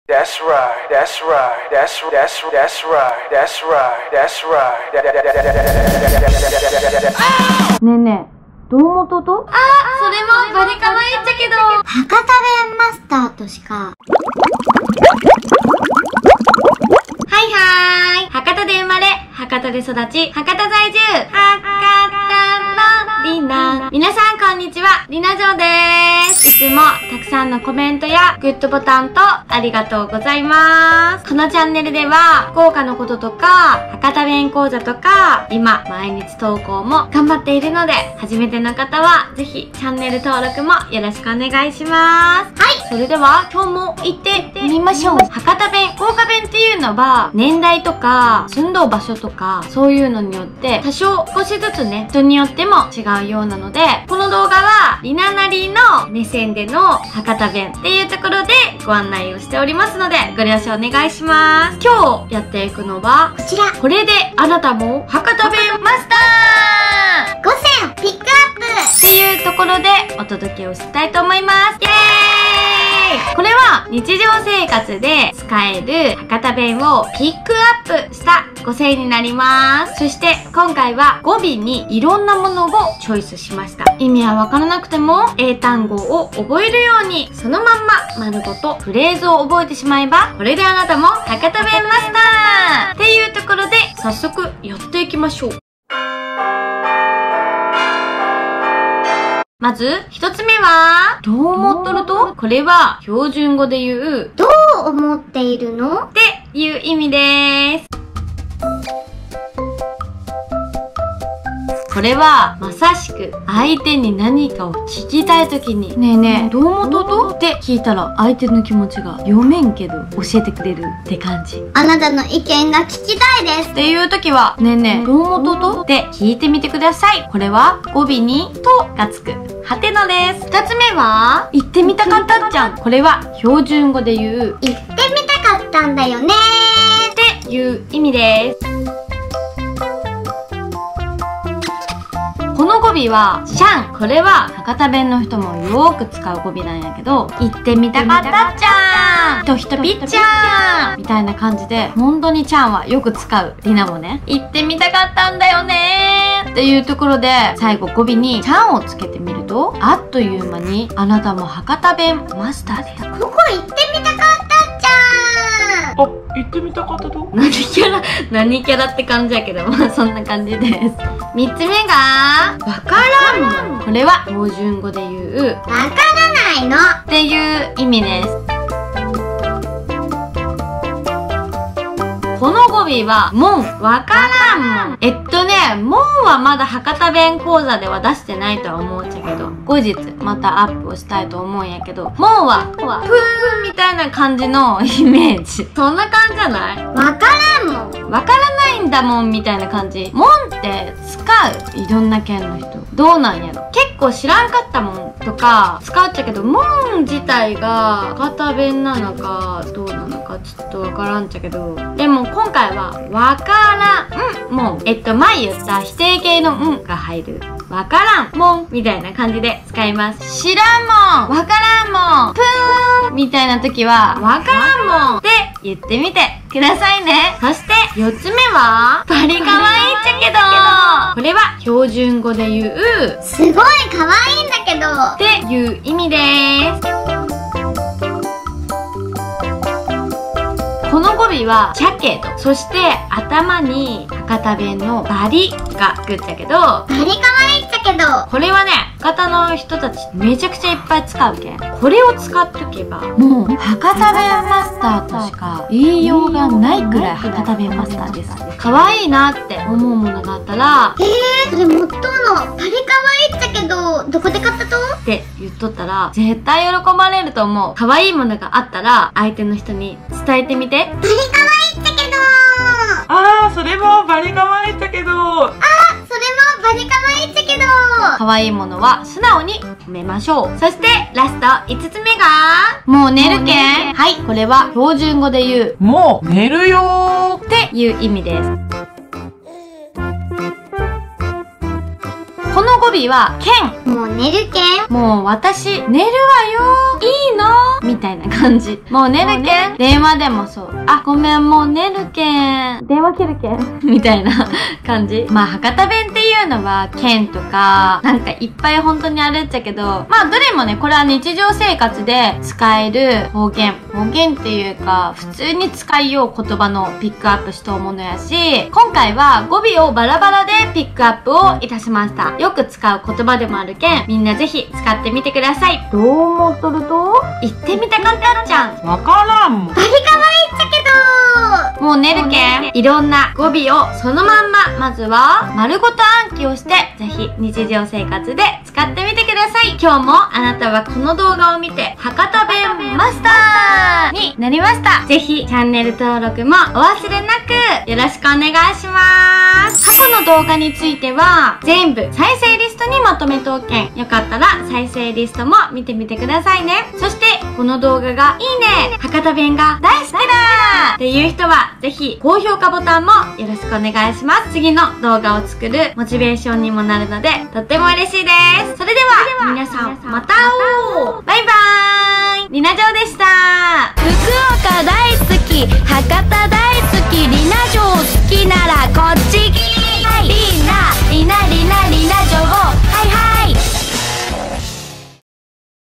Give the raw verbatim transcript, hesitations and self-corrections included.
That's right, that's right, that's that's that's right, that's right, that's right. ねえねえ、どうもとと？ あ、それもバリカワいっちゃけど、博多弁マスターとしか。はいはーい。博多で生まれ、博多で育ち、博多在住、博多のりな。皆さんこんにちは、りなじょうでーす。いつもたくさんのコメントやグッドボタンとありがとうございます。このチャンネルでは、福岡のこととか、博多弁講座とか、今、毎日投稿も頑張っているので、初めての方は、ぜひチャンネル登録もよろしくお願いします。はい。それでは、今日も行ってみましょう。博多弁、福岡弁っていうのは、年代とか、住んどう場所とか、そういうのによって、多少少しずつね、人によっても違うようなので、この動画は、りななりの目線での博多弁っていうところでご案内をしておりますので、ご了承お願いします。今日やっていくのは、こちら。これであなたも博多弁マスター !ごせん ピックアップっていうところでお届けをしたいと思います。イエーイ！これは日常生活で使える博多弁をピックアップしたごせんになります。そして今回は語尾にいろんなものをチョイスしました。意味はわからなくても英単語を覚えるようにそのまんま丸ごとフレーズを覚えてしまえばこれであなたも博多弁マスターっていうところで早速やっていきましょう。まず、一つ目は、どう思っとると？これは、標準語で言う、どう思っているの？っていう意味でーす。これは、まさしく、相手に何かを聞きたいときに、ねえねえ、どう思っとと？って聞いたら、相手の気持ちが読めんけど、教えてくれるって感じ。あなたの意見が聞きたいですっていうときは、ねえねえ、どう思っとと？って聞いてみてください。これは、語尾に、とがつく。はてなです。二つ目は、言ってみたかったっちゃん。これは、標準語で言う、言ってみたかったんだよねーっていう意味です。この語尾は、シャン。これは、博多弁の人もよーく使う語尾なんやけど、言ってみたかったっちゃんとひとぴっちゃんみたいな感じで、本当にちゃんはよく使う。りなもね、言ってみたかったんだよねーっていうところで、最後語尾にちゃんをつけてみると、あっという間に、あなたも博多弁マスターです。ここ言ってみたかったっちゃんあ、言ってみたかったと？ 何キャラ、何キャラって感じやけど、まあそんな感じです。三つ目が、わからんの。これは標準語で言う、わからないのっていう意味です。この語尾は、もん、わからんもん。えっとね、もんはまだ博多弁講座では出してないとは思うんじゃけど、後日またアップをしたいと思うんやけど、もんは、プーンみたいな感じのイメージ。そんな感じじゃない？わからんもん。わからないんだもんみたいな感じ。もんって使う？いろんな県の人。どうなんやろ？結構知らんかったもんとか使っちゃうけど、もん自体が博多弁なのかどうなのかちょっとわからんちゃけど、でも今回はわからんもん。えっと前言った否定形のんが入るわからんもんみたいな感じで使います。知らんもん、わからんもん、ぷーんみたいな時はわからんもんって言ってみてくださいね。そしてよっつめはバリかわいいっちゃけど、これは標準語で言うすごいかわいいんだけどっていう意味です。この語尾は、ちゃけど。そして、頭に、博多弁のバリがつくっちゃけど、バリかわいいっちゃけど、これはね、博多の人たちめちゃくちゃいっぱい使うけん。これを使っとけば、もう、博多弁マスターとしか言いようがないくらい博多弁マスターです。かわいいなって思うものがあったら、えー、それもっとの、バリかわいいっちゃけど、どこで買ったと？って言っとったら、絶対喜ばれると思う。かわいいものがあったら、相手の人に伝えてみて。バリかわいいっちゃけどあー、それもバリかわいいっちゃけどあー、それもバリかわいいっちゃけどかわいいものは素直に褒めましょう。そして、ラストいつつめが、もう寝るけん。はい、これは標準語で言う、 もう寝るよーっていう意味です。この語尾は、けん。もう寝るけん。もう私、寝るわよー。いいのみたいな感じ。もう寝るけん電話でもそう。あ、ごめん、もう寝るけん電話切るけんみたいな感じ。まあ、博多弁っていうのは、けんとか、なんかいっぱい本当にあるっちゃけど、まあ、どれもね、これは日常生活で使える方言。方言っていうか、普通に使いよう言葉のピックアップしたものやし、今回は語尾をバラバラでピックアップをいたしました。よく使う言葉でもあるけん、みんなぜひ使ってみてください。 どう思っとると言ってみたかったっちゃん。 わからんもん。 バリ可愛いっちゃけどもう寝るけん、いろんな語尾をそのまんま、まずは丸ごと暗記をして、ぜひ日常生活で使ってみてください。今日もあなたはこの動画を見て、博多弁マスターになりました。ぜひチャンネル登録もお忘れなくよろしくお願いします。過去の動画については全部再生リストにまとめておけん。よかったら再生リストも見てみてくださいね。そしてこの動画がいいね、博多弁が大好きだっていう人はぜひ高評価ボタンもよろしくお願いします。次の動画を作るモチベーションにもなるのでとっても嬉しいです。それでは皆さんまた会おう。バイバイ。